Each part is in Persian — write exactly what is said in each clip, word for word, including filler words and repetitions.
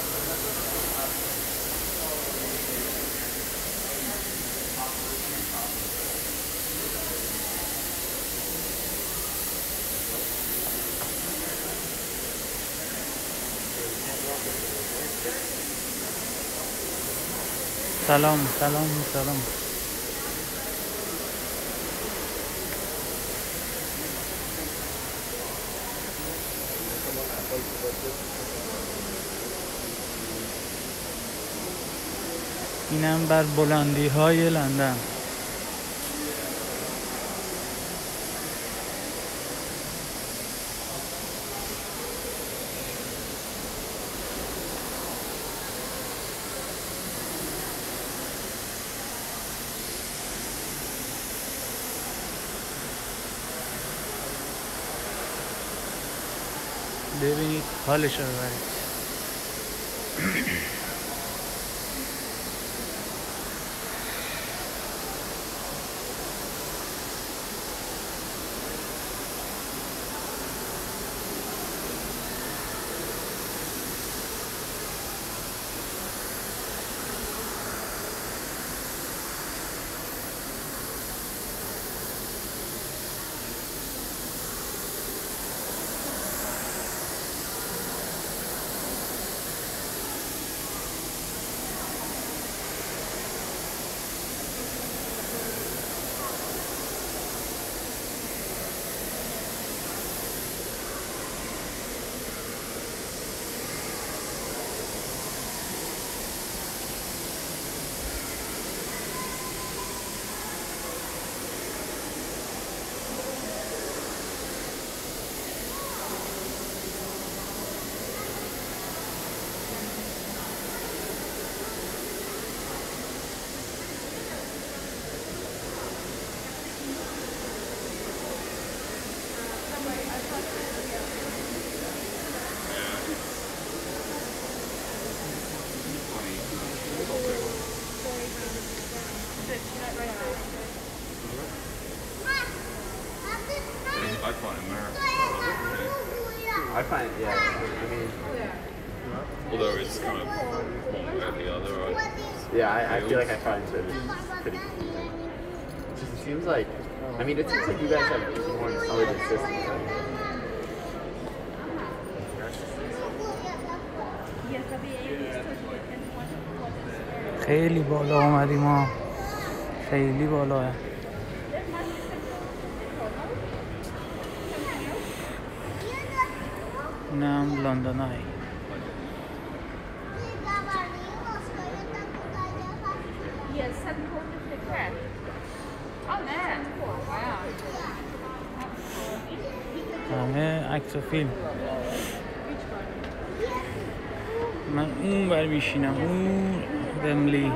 سلام سلام سلام. اینم بر بلندی های لندن. ببینید حالش رو ببرید. I find America. I find, yeah, I mean... Although it's kind of one way or the other, right? Yeah, I, I feel like I find it pretty confusing. It just seems like... I mean, it seems like you guys have more intelligent systems. خیلی بالا اومدیم ها. خیلی بالاه. اینم لندن های. همه عکس و فیلم. من اون بر میشینم، اون ومبلی.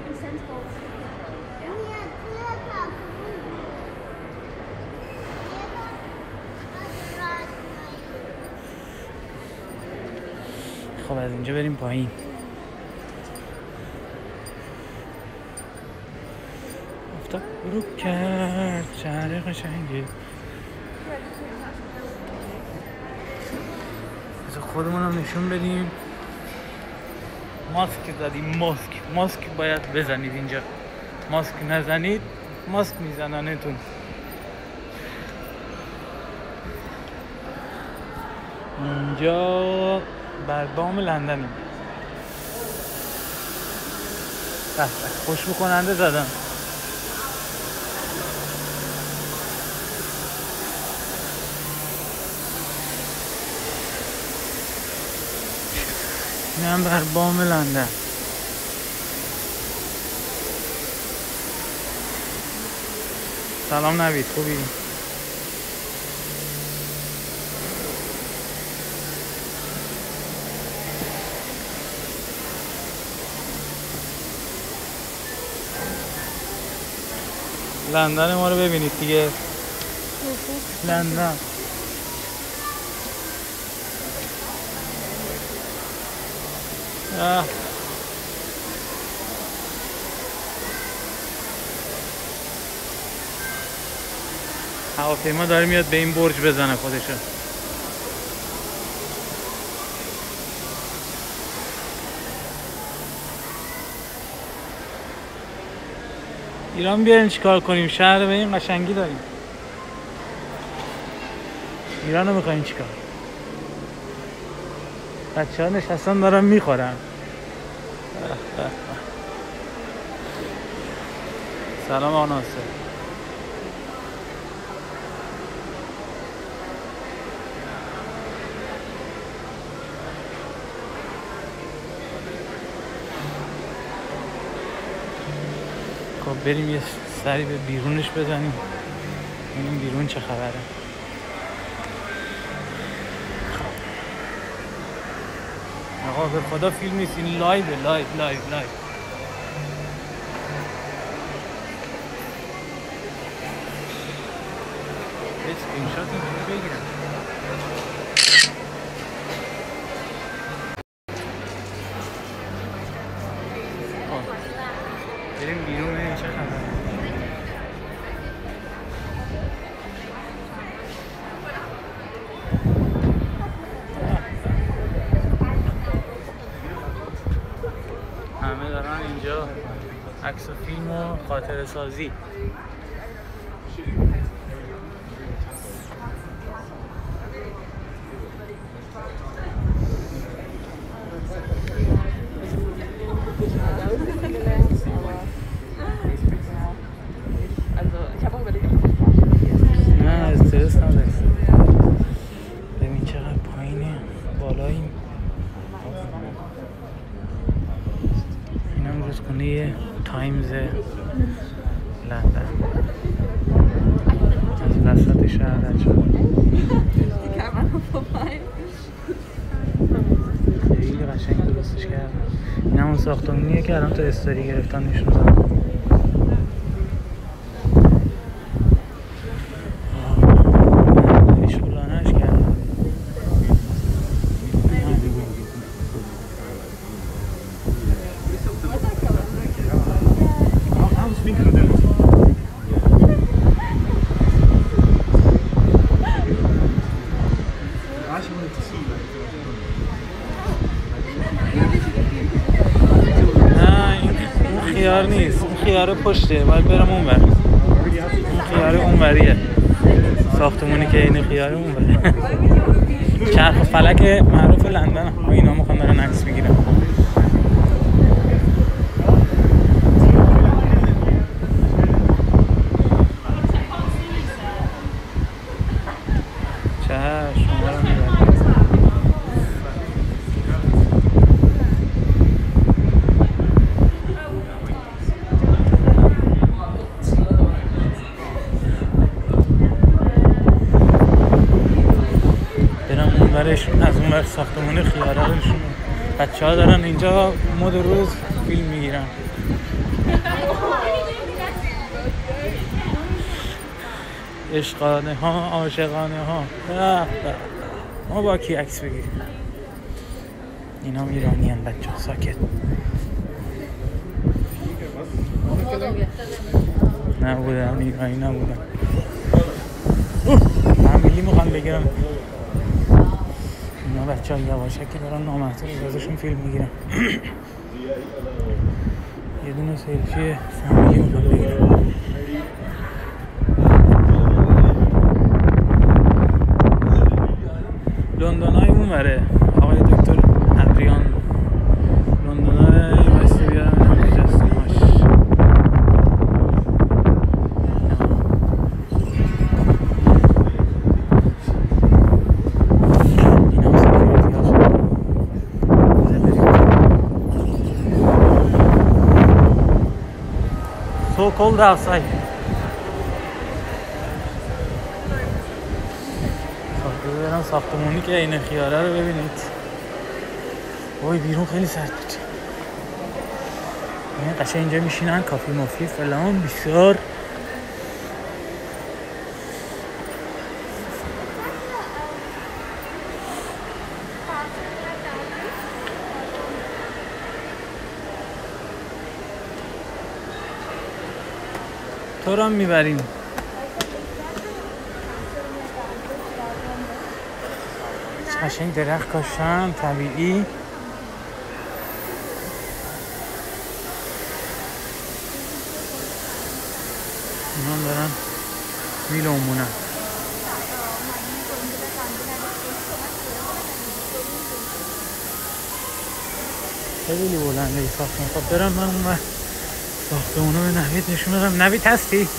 خب از اینجا بریم پایین. افتاد برو کرد شهر قشنگه. بذار خودمونم نشون بدیم. ماسک زدیم، ماسک ماسک باید بزنید اینجا. ماسک نزنید ماسک میزننتون. اینجا بر بام لندنیم. خوشبو کننده زدم. اینم بر بام لندن. سلام نوید، خوبی؟ لندن ما رو ببینید دیگه. لندن آه. هواپیما داره میاد به این برج بزنه خودشو. ایران بیاریم چیکار کنیم؟ شهر به این قشنگی داریم. ایران رو میخواییم چیکار؟ بچه ها نشستن دارن میخورن. سلام آقا ناصر. خب بریم یه سری به بیرونش بزنیم ببینیم بیرون چه خبره. آقا به خدا فیلم نیست، این لایو لایو لایو لایو. اسکرین شات اینجوری بگیرم. بریم بیرون ببینیم چه خبره. همه دارن اینجا عکس و فیلم و خاطره سازی. نه استرس نداری. ببین چقدر پایینه بالاییم. اینم رودخونه تایمز لندن از وسط شهر رد شد. خیلی قشنگ درستش کردن. این همون ساختمونیه که الان تو استوری گرفتن نشون دادن. خیار نیست، اون خیاره پشته، باید برم اون ور. اون خیاره اون وریه. ساختمونی که این خیاره اون وره. چرخ فلک معروف لندن. اینا میخوان دارن عکس بگیرن. چه شما رو میبرم. از اون ور ساختمون خیاره رو نشون. بچه ها دارن اینجا مد روز فیلم میگیرن. عشقانه ها، عاشقانه ها. ما با کی عکس بگیریم؟ اینا هم ایرانی هن بچه ها. ساکت نبودن، ایرانی نبودن. فامیلی میخوان بگیرم. اینا بچه ها یواشک که دارن نامحتوم ازشون فیلم میگیرن. یه دونه سلفی فامیلی میخوان بگیرن. لندن های اون وره آقای دکتر ادریان. لندن های بسته بیارم اینم مجسمه‌اش. So cold outside. برم ساختمونی که این خیاره رو ببینید. وای بیرون خیلی سرد بود. این قشنگ اینجا میشینن کافی مافی فلان بسیار. تو رو هم میبریم. قشنگ درخت کاشتن طبیعی. هم دارن میلومونن. خیلی بلنده ای ساختمون. خب برم من اون ساختمونو به نوید نشون بدم. نوید هستی؟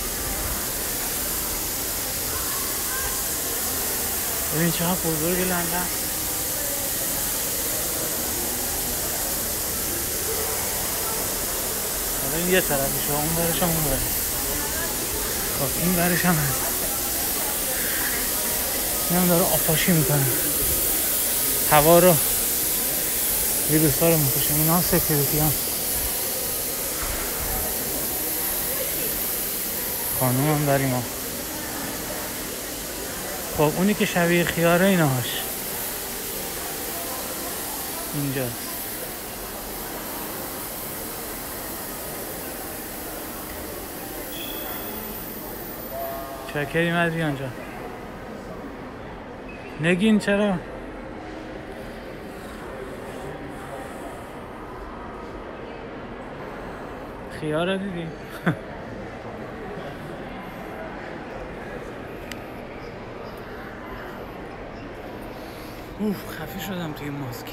ببین چقدر بزرگ لندن. حالا این یه طرفش ها، اون برش هم اون برش. خب این برش هم هست. این هم داره آبپاشی میکنه، هوا رو، ویروس ها رو میکشه. این ها سکیوریتی هم. خانوم هم داریم ها. خب اونی که شبیه خیاره اینهاش اینجاست. چکری مدریان جان. نگین چرا؟ خیاره دیدی؟ اوف خفه شدم توی ماسک.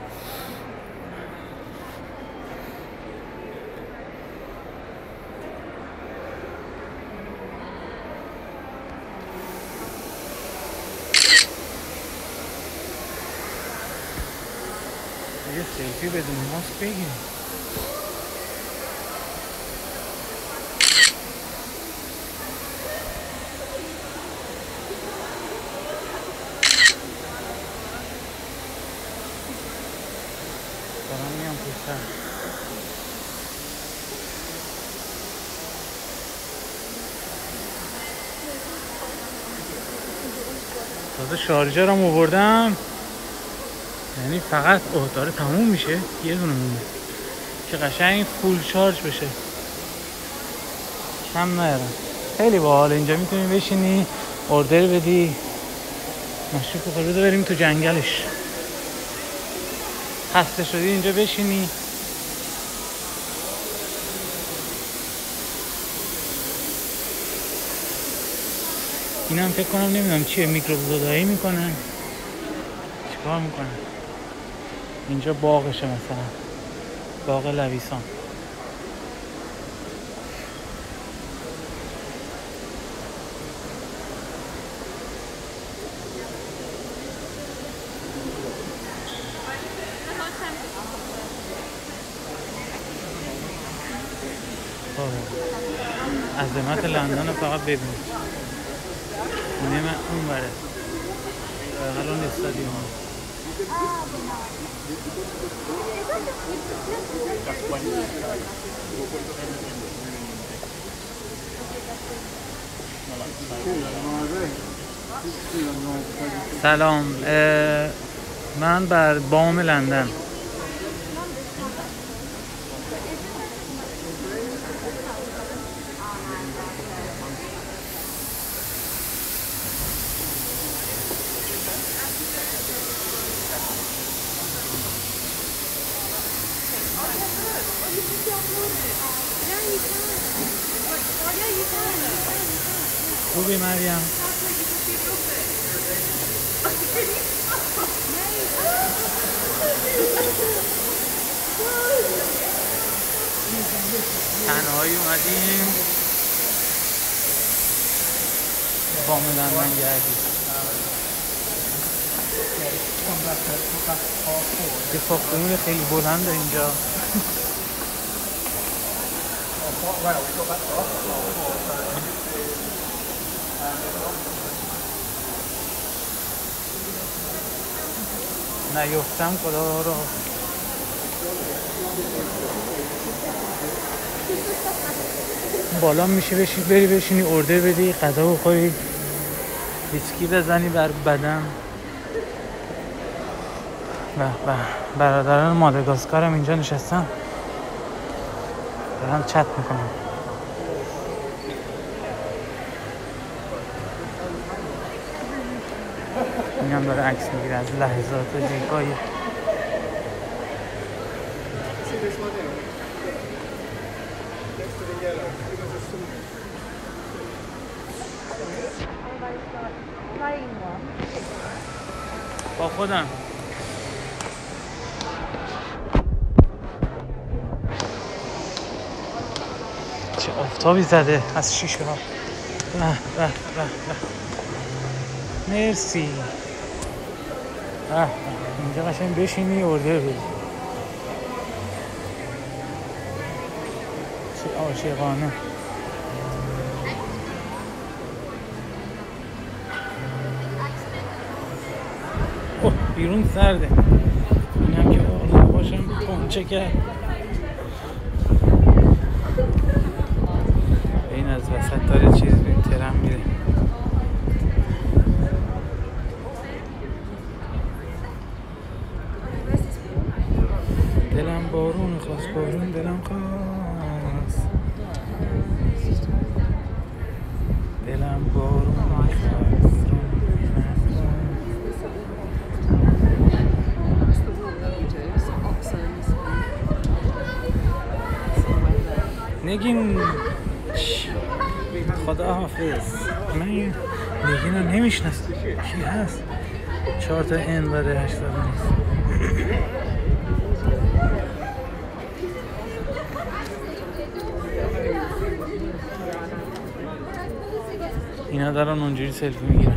یه سلفی بدون ماسک بگیم. دارم میام پوستر. تازه شارژر هم آوردم، یعنی فقط اوه داره تموم میشه، یه دونه مونده که قشنگ فول شارژ بشه، کم نیارم. خیلی باحال. اینجا میتونی بشینی اوردر بدی مشروب بخوری. بذار بریم تو جنگلش. خسته شدی اینجا بشینی. اینم فکر کنم نمیدونم چیه، میکروب زدایی میکنن چیکار میکنن. اینجا باغشه، مثلا باغ لویسان. عظمت لندن رو فقط ببینید. خونه من اون بره بغل اون استادیوم. سلام، من بر بام لندن. خوبی مریم؟ تنهایی اومدیم بام لندن گردیم. یه ساختمون خیلی بلنده اینجا. نیفتم خدا رو. بالا میشه بشی بری بشینی اوردر بدی، غذا بخوری، ویسکی بزنی بر بدن. به به برادران ماداگاسکارم اینجا نشستن دارم چت میکنم. این هم داره عکس میگیره از لحظات زیبایی. با خودم چه آفتابی زده از شیشه ها. به به به به مرسی. به به اینجا قشنگ بشینی اوردر بری. چه عاشقانه. اوه بیرون سرده. اینم که آقا باشم پونچه کرد. این از وسط داره چیز بین ترم میره. دلم بارون خواست بارون دلم خواست دلم بارون خواست نگین خدا حافظ. من این نگین رو نمیشنست کی هست؟ چهار تا این و ده هشت نیست. اینا دارن اونجوری سلفی میگیرن.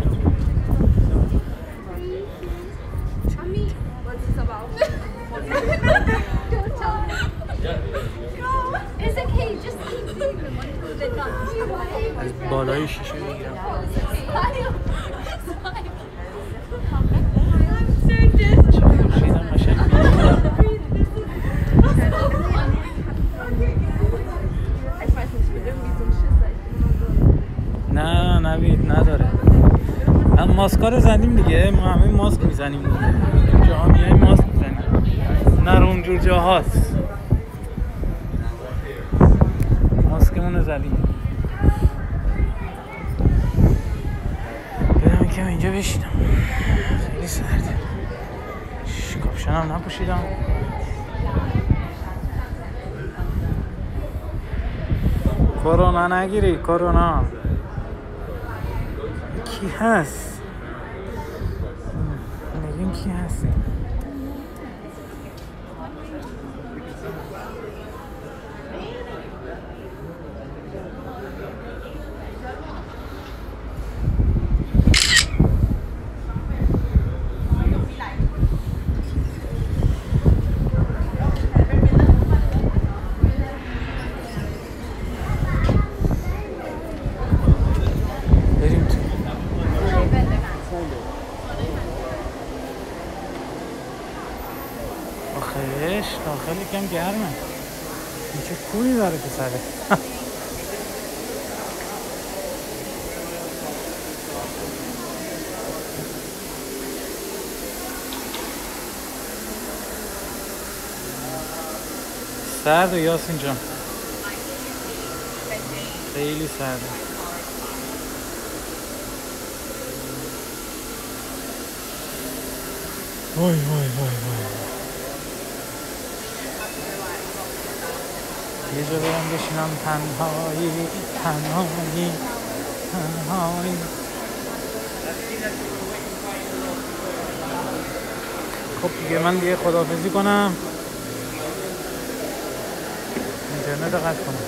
از بالای شیشه میگیرم. چه خورشیدم قشنگ میگیرم. نه نوید نداره. هم ماسکا رو زنیم دیگه. ما همه ماسک میزنیم دیگه. جاها میای ماسک میزنیم. نه رو اونجور جاهاست. ماسکمون رو زدیم. برم که اینجا بشینم. خیلی سرده. کاپشن هم نپوشیدم. کرونا نگیری کرونا. کی هست؟ نگیم کی هستی؟ آخرش داخل یکم گرمه. این چه کوهی داره که سره. سرده یاسین جان. خیلی سرده. وای وای وای وای. یه جا برم بشینم تنهایی تنهایی تنهایی. خب دیگه من دیگه خداحافظی کنم. اینترنت رو قطع کنم.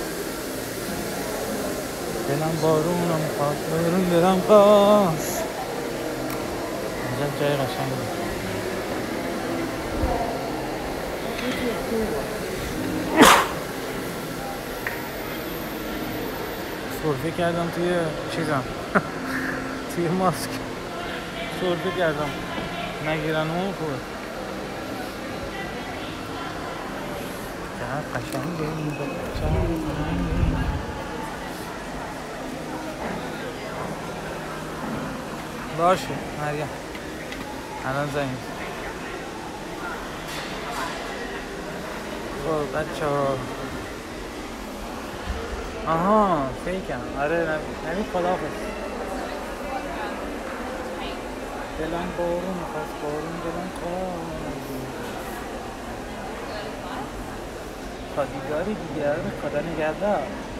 دلم بارونم خواست بارون دلم خواست. اینجا جای قشنگه. سرفه کردم توی چیزم توی ماسک سرفه کردم نگیرن اون خوب. چقدر قشنگه این باشه مریم الان زنیم. خب بچه ها. آها فیکم. آره نمید خداحافظ. دلم بارون خواست بارون دلم خواست. تا دیداری دیگر خدا نگهدار.